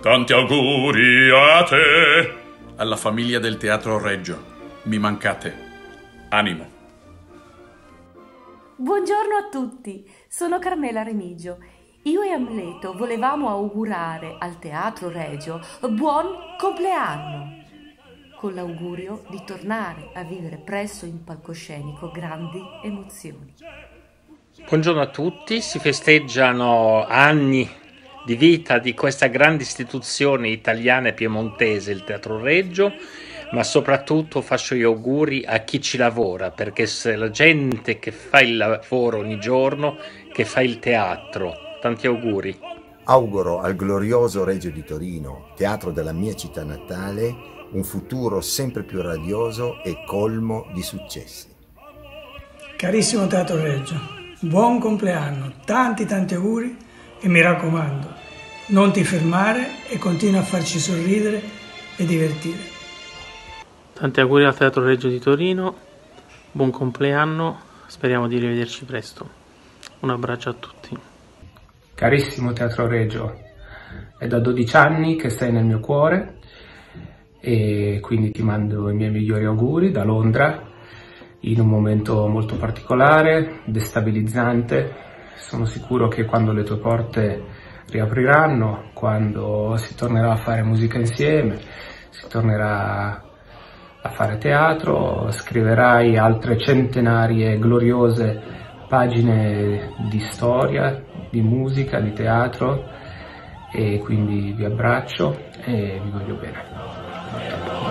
Tanti auguri a te. Alla famiglia del Teatro Regio. Mi mancate. Animo. Buongiorno a tutti, sono Carmela Remigio. Io e Amleto volevamo augurare al Teatro Regio buon compleanno, con l'augurio di tornare a vivere presto in palcoscenico grandi emozioni. Buongiorno a tutti, si festeggiano anni di vita di questa grande istituzione italiana e piemontese, il Teatro Regio, ma soprattutto faccio gli auguri a chi ci lavora, perché se la gente che fa il lavoro ogni giorno, che fa il teatro. Tanti auguri. Auguro al glorioso Regio di Torino, teatro della mia città natale, un futuro sempre più radioso e colmo di successi. Carissimo Teatro Regio, buon compleanno, tanti auguri e mi raccomando, non ti fermare e continua a farci sorridere e divertire. Tanti auguri al Teatro Regio di Torino, buon compleanno, speriamo di rivederci presto. Un abbraccio a tutti. Carissimo Teatro Regio, è da 12 anni che sei nel mio cuore e quindi ti mando i miei migliori auguri da Londra in un momento molto particolare, destabilizzante. Sono sicuro che quando le tue porte riapriranno, quando si tornerà a fare musica insieme, si tornerà a fare teatro, scriverai altre centenarie gloriose pagine di storia, di musica, di teatro, e quindi vi abbraccio e vi voglio bene.